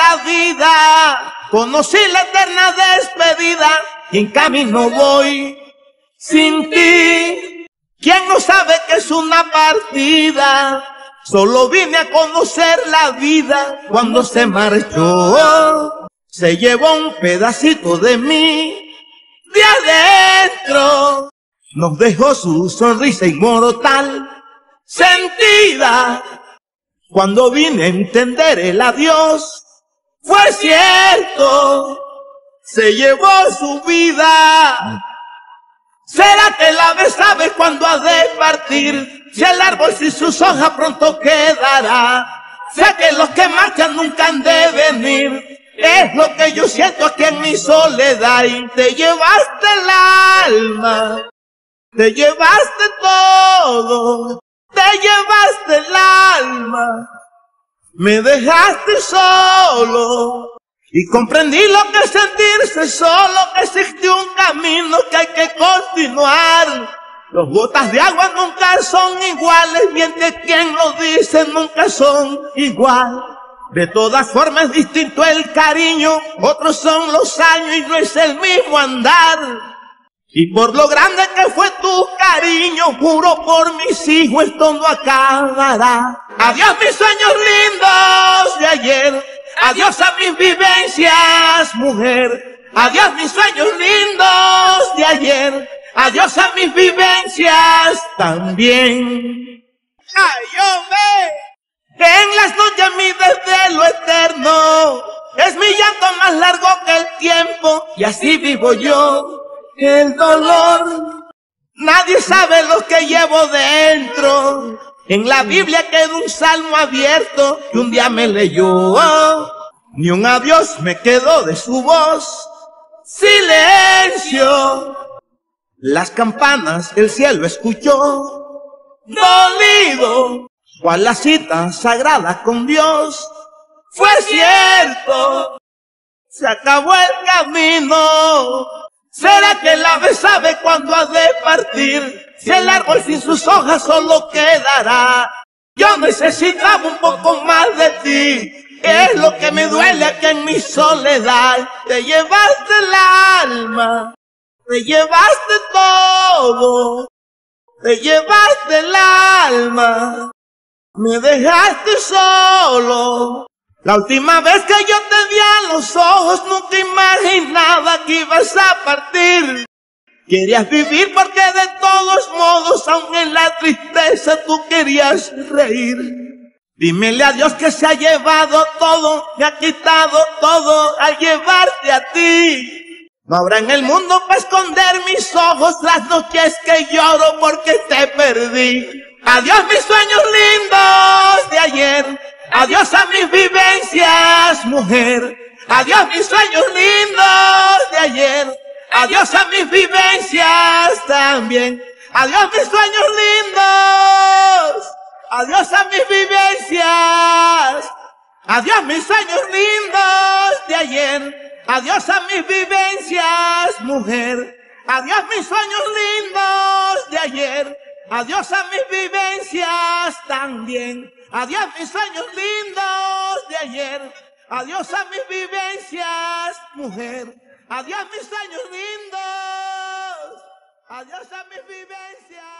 la vida, conocí la eterna despedida y en camino voy sin ti. ¿Quién no sabe que es una partida? Solo vine a conocer la vida cuando se marchó. Se llevó un pedacito de mí de adentro. Nos dejó su sonrisa inmortal, sentida. Cuando vine a entender el adiós, fue cierto. Se llevó su vida. ¿Será que el ave sabe cuándo ha de partir? Si el árbol sin sus hojas pronto quedará. Sé que los que marchan nunca han de venir. Es lo que yo siento aquí en mi soledad. Y te llevaste el alma, te llevaste todo, te llevaste el alma. Me dejaste solo. Y comprendí lo que es sentirse solo, que existe un camino que hay que continuar. Los gotas de agua nunca son iguales, mientras quien lo dice nunca son igual. De todas formas es distinto el cariño, otros son los años y no es el mismo andar. Y por lo grande que fue tu cariño, juro por mis hijos esto no acabará. Adiós mis sueños lindos de ayer. Adiós a mis vivencias, mujer. Adiós mis sueños lindos de ayer. Adiós a mis vivencias también. ¡Ay, hombre! En las noches mi desvelo eterno es mi llanto más largo que el tiempo. Y así vivo yo el dolor. Nadie sabe lo que llevo dentro. En la Biblia quedó un salmo abierto que un día me leyó. Ni un adiós me quedó de su voz. Silencio. Las campanas el cielo escuchó. Dolido, cual la cita sagrada con Dios. Fue cierto, se acabó el camino. ¿Será que el ave sabe cuándo ha de partir? Si el árbol sin sus hojas solo quedará. Yo necesitaba un poco más de ti. Es lo que me duele aquí en mi soledad. Te llevaste el alma, te llevaste todo, te llevaste el alma, me dejaste solo. La última vez que yo te vi a los ojos nunca imaginaba que ibas a partir. Querías vivir porque de todos modos, aun en la tristeza, tú querías reír. Dímele a Dios que se ha llevado todo, me ha quitado todo al llevarte a ti. No habrá en el mundo para esconder mis ojos las noches que lloro porque te perdí. Adiós mis sueños lindos de ayer. Adiós a mis vivencias, mujer. Adiós mis sueños lindos de ayer. Adiós a mis vivencias también. Adiós mis sueños lindos. Adiós a mis vivencias. Adiós mis sueños lindos de ayer. Adiós a mis vivencias, mujer. Adiós mis sueños lindos de ayer. Adiós a mis vivencias también. Adiós mis sueños lindos de ayer. Adiós a mis vivencias, mujer. Adiós mis sueños lindos. Adiós a mis vivencias.